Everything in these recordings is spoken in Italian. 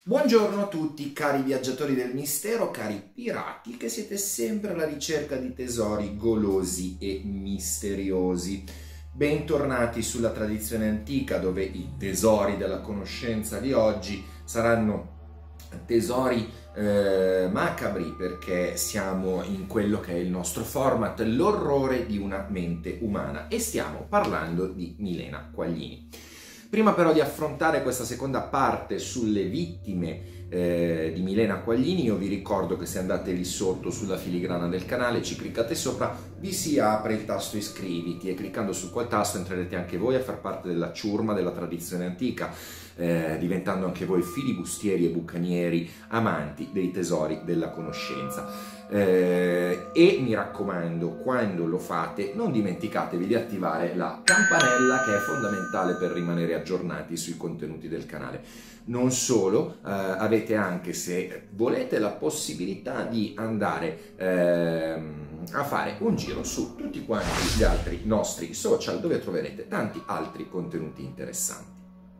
Buongiorno a tutti cari viaggiatori del mistero, cari pirati che siete sempre alla ricerca di tesori golosi e misteriosi. Bentornati sulla tradizione antica, dove i tesori della conoscenza di oggi saranno tesori macabri, perché siamo in quello che è il nostro format, l'orrore di una mente umana, e stiamo parlando di Milena Quaglini. Prima però di affrontare questa seconda parte sulle vittime di Milena Quaglini, io vi ricordo che se andate lì sotto sulla filigrana del canale, ci cliccate sopra, vi si apre il tasto iscriviti e cliccando su quel tasto entrerete anche voi a far parte della ciurma della tradizione antica, diventando anche voi filibustieri e bucanieri amanti dei tesori della conoscenza. E mi raccomando, quando lo fate non dimenticatevi di attivare la campanella, che è fondamentale per rimanere aggiornati sui contenuti del canale. Non solo, avete anche, se volete, la possibilità di andare a fare un giro su tutti quanti gli altri nostri social, dove troverete tanti altri contenuti interessanti.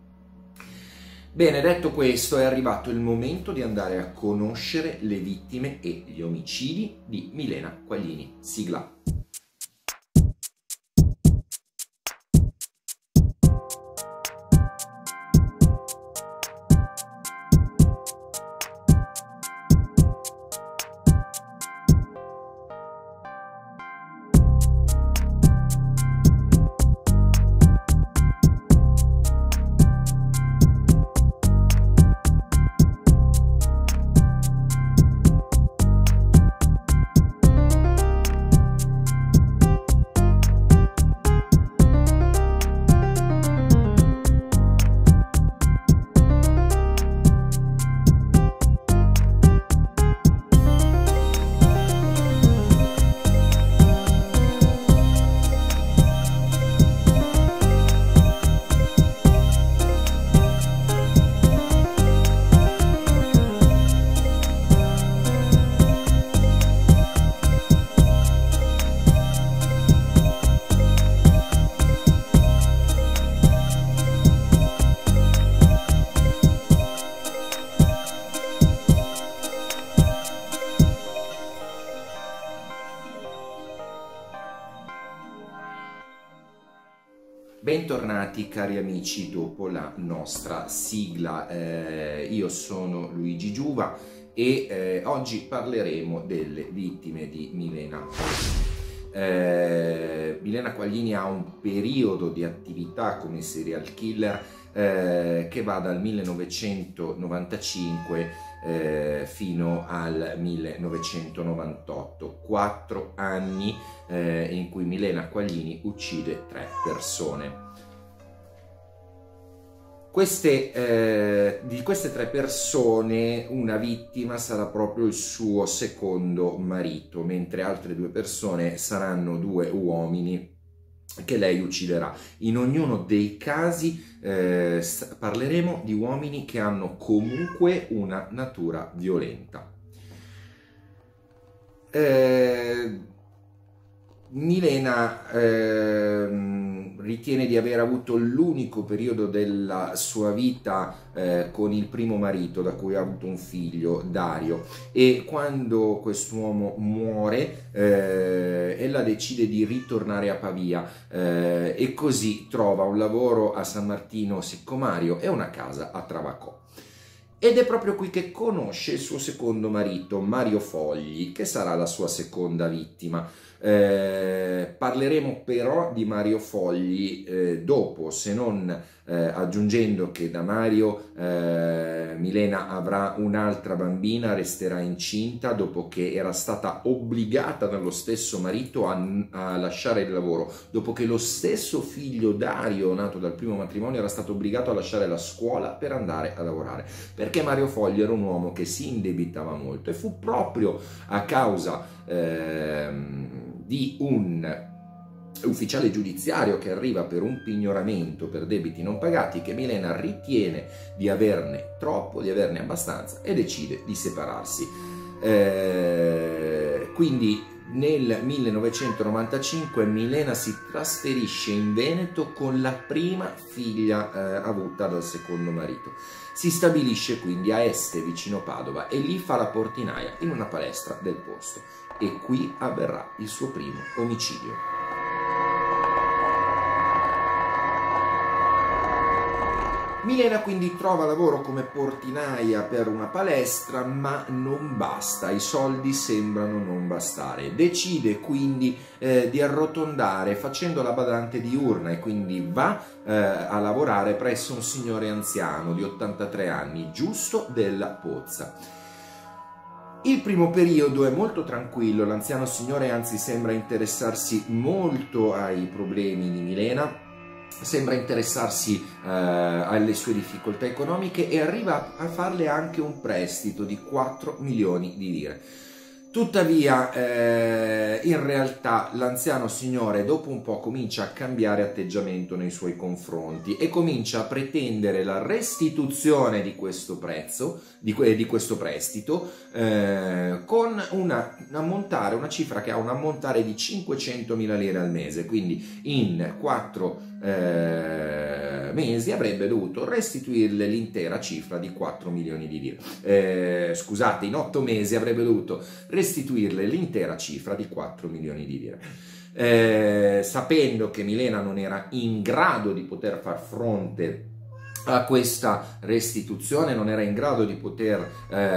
Bene, detto questo, è arrivato il momento di andare a conoscere le vittime e gli omicidi di Milena Quaglini. Sigla. Bentornati cari amici dopo la nostra sigla. Io sono Luigi Giuva e oggi parleremo delle vittime di Milena Quaglini. Milena Quaglini ha un periodo di attività come serial killer che va dal 1995 fino al 1998, 4 anni in cui Milena Quaglini uccide 3 persone. Di queste 3 persone, una vittima sarà proprio il suo secondo marito, mentre altre 2 persone saranno 2 uomini che lei ucciderà. In ognuno dei casi parleremo di uomini che hanno comunque una natura violenta. Milena ritiene di aver avuto l'unico periodo della sua vita con il primo marito, da cui ha avuto un figlio, Dario, e quando quest'uomo muore ella decide di ritornare a Pavia e così trova un lavoro a San Martino Seccomario e una casa a Travacò. Ed è proprio qui che conosce il suo secondo marito, Mario Fogli, che sarà la sua seconda vittima. Parleremo però di Mario Fogli dopo, se non aggiungendo che da Mario Milena avrà un'altra bambina, resterà incinta dopo che era stata obbligata dallo stesso marito a lasciare il lavoro, dopo che lo stesso figlio Dario, nato dal primo matrimonio, era stato obbligato a lasciare la scuola per andare a lavorare, perché Mario Fogli era un uomo che si indebitava molto, e fu proprio a causa di un ufficiale giudiziario che arriva per un pignoramento per debiti non pagati che Milena ritiene di averne troppo, di averne abbastanza, e decide di separarsi. Quindi nel 1995 Milena si trasferisce in Veneto con la prima figlia avuta dal secondo marito. Si stabilisce quindi a Este, vicino Padova, e lì fa la portinaia in una palestra del posto. E qui avverrà il suo primo omicidio. Milena quindi trova lavoro come portinaia per una palestra, ma non basta, i soldi sembrano non bastare. Decide quindi di arrotondare facendo la badante diurna e quindi va a lavorare presso un signore anziano di 83 anni, Giusto della Pozza. Il primo periodo è molto tranquillo, l'anziano signore anzi sembra interessarsi molto ai problemi di Milena, sembra interessarsi alle sue difficoltà economiche e arriva a farle anche un prestito di 4 milioni di lire. Tuttavia, in realtà l'anziano signore dopo un po' comincia a cambiare atteggiamento nei suoi confronti e comincia a pretendere la restituzione di questo prestito con una cifra che ha un ammontare di 500.000 lire al mese, quindi in 4 mesi avrebbe dovuto restituirle l'intera cifra di 4 milioni di lire. Scusate, in 8 mesi avrebbe dovuto restituirle l'intera cifra di 4 milioni di lire. Sapendo che Milena non era in grado di poter far fronte a questa restituzione, non era in grado di poter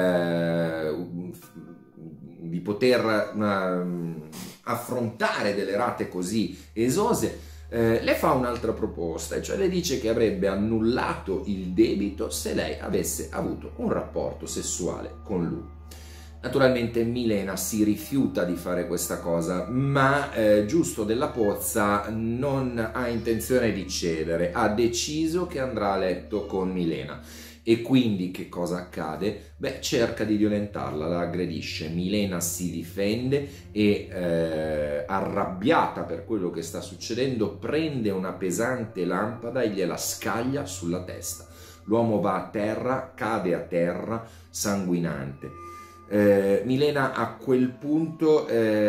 affrontare delle rate così esose, le fa un'altra proposta, cioè le dice che avrebbe annullato il debito se lei avesse avuto un rapporto sessuale con lui. Naturalmente Milena si rifiuta di fare questa cosa, ma Giusto della Pozza non ha intenzione di cedere, ha deciso che andrà a letto con Milena. E quindi che cosa accade? Beh, cerca di violentarla, la aggredisce. Milena si difende e arrabbiata per quello che sta succedendo prende una pesante lampada e gliela scaglia sulla testa. L'uomo va a terra, cade a terra sanguinante. Milena a quel punto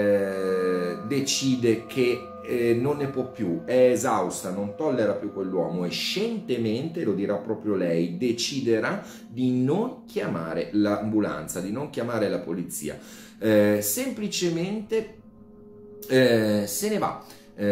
decide che non ne può più, è esausta, non tollera più quell'uomo e scientemente, lo dirà proprio lei, deciderà di non chiamare l'ambulanza, di non chiamare la polizia, semplicemente se ne va,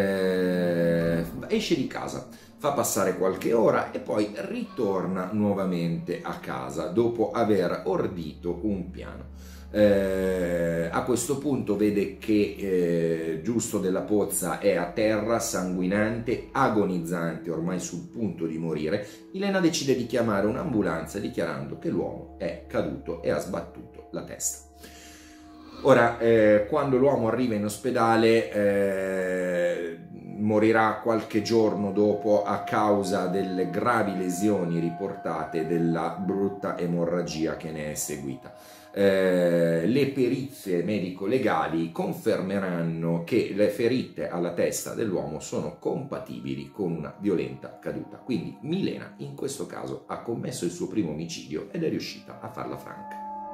esce di casa, fa passare qualche ora e poi ritorna nuovamente a casa dopo aver ordito un piano. A questo punto vede che Giusto della Pozza è a terra, sanguinante, agonizzante, ormai sul punto di morire. Milena decide di chiamare un'ambulanza dichiarando che l'uomo è caduto e ha sbattuto la testa. Ora, quando l'uomo arriva in ospedale, morirà qualche giorno dopo a causa delle gravi lesioni riportate della brutta emorragia che ne è seguita. Le perizie medico-legali confermeranno che le ferite alla testa dell'uomo sono compatibili con una violenta caduta. Quindi Milena in questo caso ha commesso il suo primo omicidio ed è riuscita a farla franca.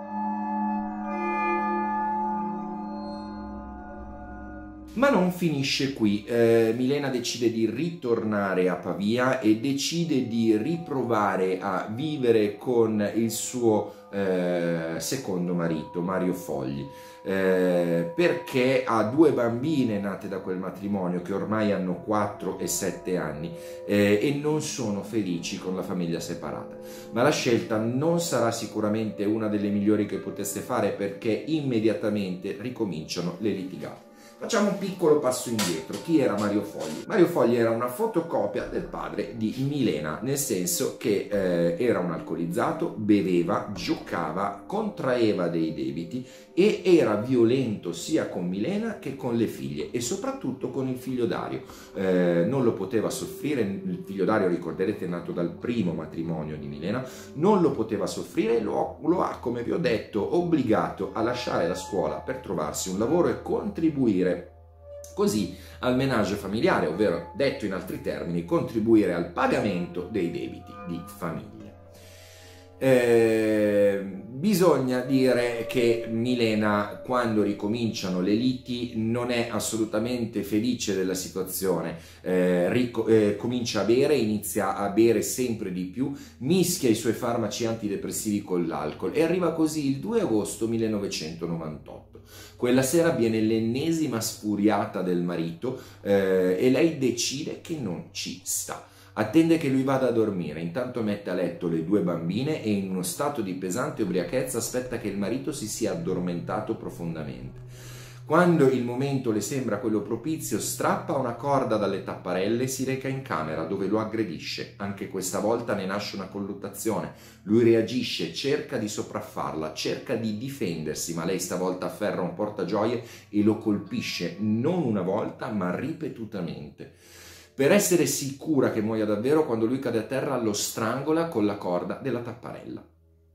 Ma non finisce qui, Milena decide di ritornare a Pavia e decide di riprovare a vivere con il suo secondo marito, Mario Fogli, perché ha 2 bambine nate da quel matrimonio che ormai hanno 4 e 7 anni e non sono felici con la famiglia separata. Ma la scelta non sarà sicuramente una delle migliori che potesse fare, perché immediatamente ricominciano le litigate. Facciamo un piccolo passo indietro. Chi era Mario Fogli? Mario Fogli era una fotocopia del padre di Milena, nel senso che era un alcolizzato, beveva, giocava, contraeva dei debiti e era violento sia con Milena che con le figlie e soprattutto con il figlio Dario. Non lo poteva soffrire, il figlio Dario, ricorderete, è nato dal primo matrimonio di Milena, non lo poteva soffrire e lo ha, come vi ho detto, obbligato a lasciare la scuola per trovarsi un lavoro e contribuire così al ménage familiare, ovvero, detto in altri termini, contribuire al pagamento dei debiti di famiglia. Bisogna dire che Milena, quando ricominciano le liti, non è assolutamente felice della situazione, comincia a bere, inizia a bere sempre di più, mischia i suoi farmaci antidepressivi con l'alcol e arriva così il 2 agosto 1998. Quella sera viene l'ennesima sfuriata del marito e lei decide che non ci sta. Attende che lui vada a dormire, intanto mette a letto le 2 bambine e in uno stato di pesante ubriachezza aspetta che il marito si sia addormentato profondamente. Quando il momento le sembra quello propizio, strappa una corda dalle tapparelle e si reca in camera dove lo aggredisce. Anche questa volta ne nasce una colluttazione. Lui reagisce, cerca di sopraffarla, cerca di difendersi, ma lei stavolta afferra un portagioie e lo colpisce non una volta ma ripetutamente. Per essere sicura che muoia davvero, quando lui cade a terra lo strangola con la corda della tapparella.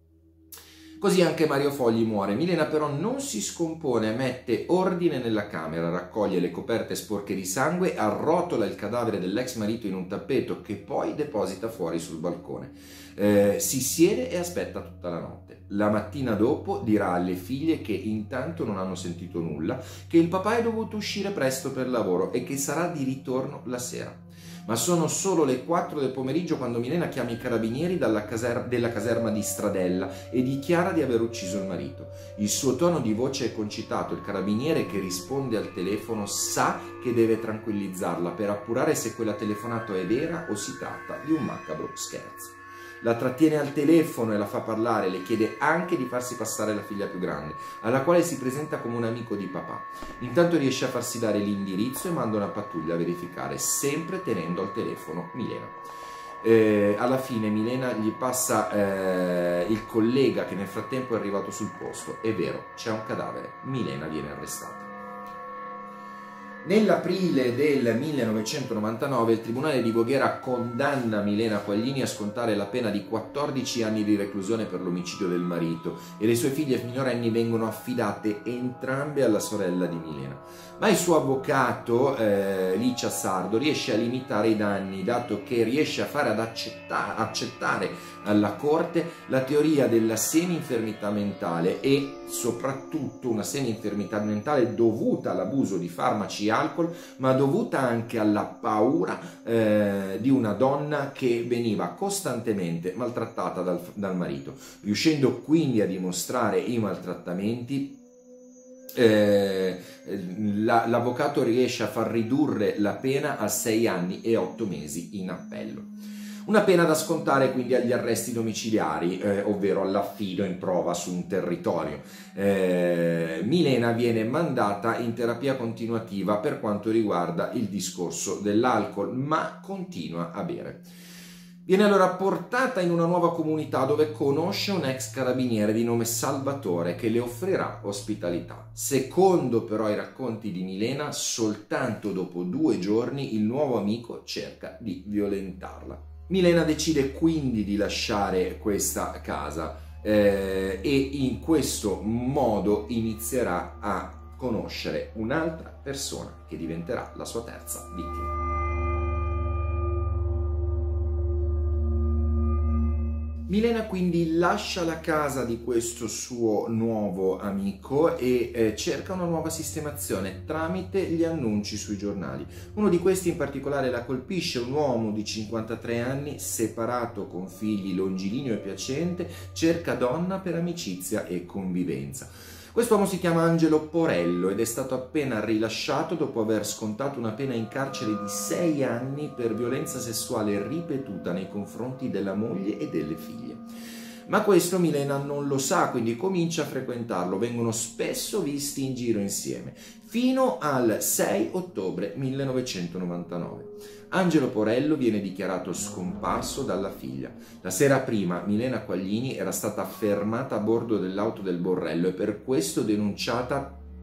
Così anche Mario Fogli muore. Milena però non si scompone, mette ordine nella camera, raccoglie le coperte sporche di sangue, arrotola il cadavere dell'ex marito in un tappeto che poi deposita fuori sul balcone. Si siede e aspetta tutta la notte. La mattina dopo dirà alle figlie che intanto non hanno sentito nulla, che il papà è dovuto uscire presto per lavoro e che sarà di ritorno la sera. Ma sono solo le 4 del pomeriggio quando Milena chiama i carabinieri della caserma di Stradella e dichiara di aver ucciso il marito. Il suo tono di voce è concitato, il carabiniere che risponde al telefono sa che deve tranquillizzarla per appurare se quella telefonata è vera o si tratta di un macabro scherzo. La trattiene al telefono e la fa parlare, le chiede anche di farsi passare la figlia più grande, alla quale si presenta come un amico di papà. Intanto riesce a farsi dare l'indirizzo e manda una pattuglia a verificare, sempre tenendo al telefono Milena. Alla fine Milena gli passa il collega che nel frattempo è arrivato sul posto. È vero, c'è un cadavere. Milena viene arrestata. Nell'aprile del 1999 il Tribunale di Voghera condanna Milena Quaglini a scontare la pena di 14 anni di reclusione per l'omicidio del marito e le sue figlie minorenni vengono affidate entrambe alla sorella di Milena. Ma il suo avvocato, Licia Sardo, riesce a limitare i danni, dato che riesce a fare accettare alla Corte la teoria della semi-infermità mentale e soprattutto una semi-infermità mentale dovuta all'abuso di farmaci e alcol, ma dovuta anche alla paura di una donna che veniva costantemente maltrattata dal marito, riuscendo quindi a dimostrare i maltrattamenti. L'avvocato riesce a far ridurre la pena a 6 anni e 8 mesi in appello. Una pena da scontare quindi agli arresti domiciliari, ovvero all'affido in prova su un territorio. Milena viene mandata in terapia continuativa per quanto riguarda il discorso dell'alcol, ma continua a bere. Viene allora portata in una nuova comunità dove conosce un ex carabiniere di nome Salvatore che le offrirà ospitalità. Secondo però i racconti di Milena, soltanto dopo 2 giorni il nuovo amico cerca di violentarla. Milena decide quindi di lasciare questa casa e in questo modo inizierà a conoscere un'altra persona che diventerà la sua terza vittima. Milena quindi lascia la casa di questo suo nuovo amico e cerca una nuova sistemazione tramite gli annunci sui giornali. Uno di questi in particolare la colpisce, un uomo di 53 anni, separato con figli, longilineo e piacente, cerca donna per amicizia e convivenza. Quest'uomo si chiama Angelo Porello ed è stato appena rilasciato dopo aver scontato una pena in carcere di 6 anni per violenza sessuale ripetuta nei confronti della moglie e delle figlie. Ma questo Milena non lo sa, quindi comincia a frequentarlo, vengono spesso visti in giro insieme, fino al 6 ottobre 1999. Angelo Porello viene dichiarato scomparso dalla figlia. La sera prima Milena Quaglini era stata fermata a bordo dell'auto del borrello e per questo denunciata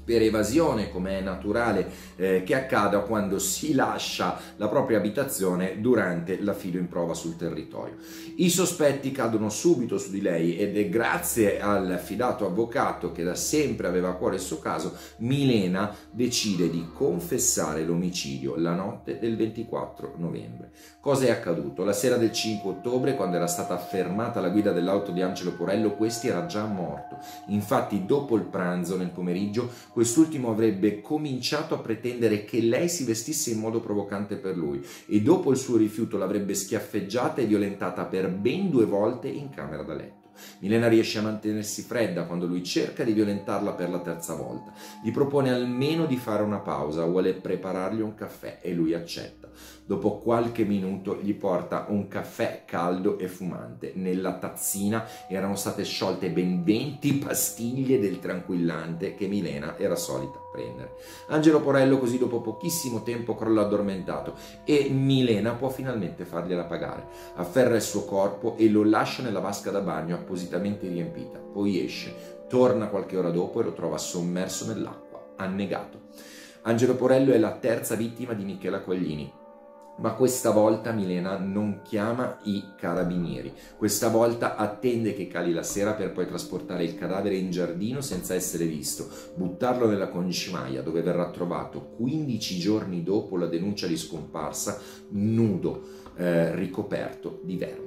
per evasione, come è naturale che accada quando si lascia la propria abitazione durante l'affido in prova sul territorio. I sospetti cadono subito su di lei ed è grazie all'affidato avvocato che da sempre aveva a cuore il suo caso, Milena decide di confessare l'omicidio la notte del 24 novembre. Cosa è accaduto? La sera del 5 ottobre, quando era stata fermata la guida dell'auto di Angelo Porello, questi era già morto. Infatti, dopo il pranzo, nel pomeriggio, quest'ultimo avrebbe cominciato a pretendere che lei si vestisse in modo provocante per lui e dopo il suo rifiuto l'avrebbe schiaffeggiata e violentata per ben 2 volte in camera da letto. Milena riesce a mantenersi fredda quando lui cerca di violentarla per la 3ª volta. Gli propone almeno di fare una pausa, vuole preparargli un caffè e lui accetta. Dopo qualche minuto gli porta un caffè caldo e fumante. Nella tazzina erano state sciolte ben 20 pastiglie del tranquillante che Milena era solita prendere. Angelo Porello così dopo pochissimo tempo crolla addormentato e Milena può finalmente fargliela pagare. Afferra il suo corpo e lo lascia nella vasca da bagno appositamente riempita. Poi esce, torna qualche ora dopo e lo trova sommerso nell'acqua, annegato. Angelo Porello è la 3ª vittima di Michela Quaglini. Ma questa volta Milena non chiama i carabinieri, questa volta attende che cali la sera per poi trasportare il cadavere in giardino senza essere visto, buttarlo nella concimaia dove verrà trovato 15 giorni dopo la denuncia di scomparsa, nudo, ricoperto di vermi.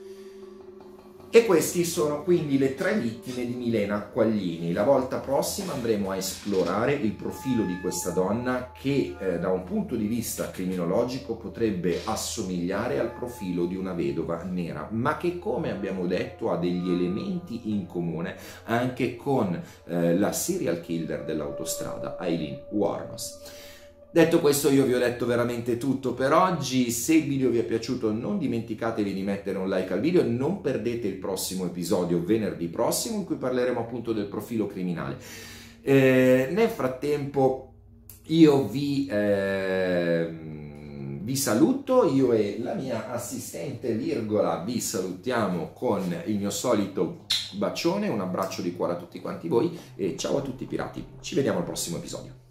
E questi sono quindi le 3 vittime di Milena Quaglini. La volta prossima andremo a esplorare il profilo di questa donna che da un punto di vista criminologico potrebbe assomigliare al profilo di una vedova nera, ma che, come abbiamo detto, ha degli elementi in comune anche con la serial killer dell'autostrada, Aileen Wuornos. Detto questo, io vi ho detto veramente tutto per oggi. Se il video vi è piaciuto non dimenticatevi di mettere un like al video e non perdete il prossimo episodio venerdì prossimo in cui parleremo appunto del profilo criminale. Nel frattempo io vi saluto, io e la mia assistente virgola vi salutiamo con il mio solito bacione, un abbraccio di cuore a tutti quanti voi e ciao a tutti pirati, ci vediamo al prossimo episodio.